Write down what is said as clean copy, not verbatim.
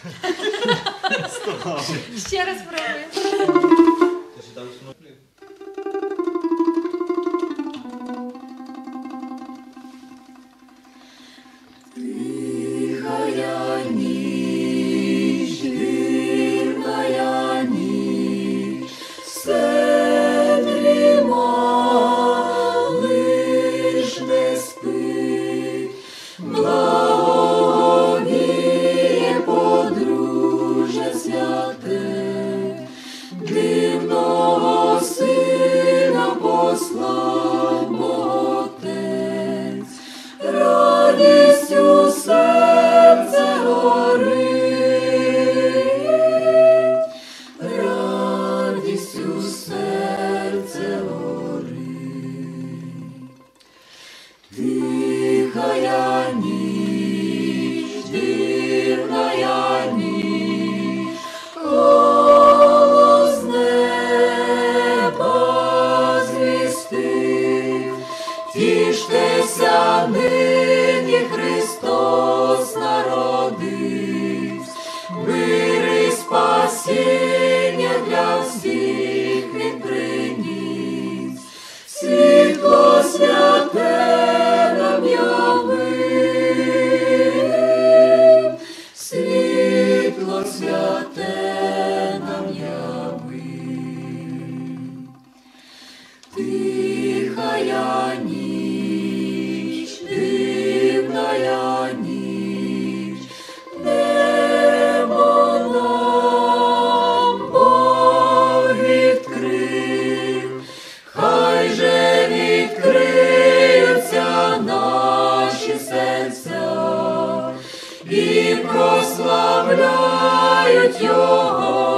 Ще раз пробуємо. Тихая ніч, дивная ніч, все дріма, лиш не спить, благовіє подружжя святе, дивного сина послав Бог Отець, радістю серце горить, радістю серце горить. Тихая ніч, дивная ніч, голос неба звістив, тіштеся нині, Христос народився, мир і спасіння для всіх Він приніс, світло святе нам явив, світло святе нам явив. Тихая ніч, дивная ніч, небо нам Бог відкрив, хай же відкриються наші серця і прославляють Його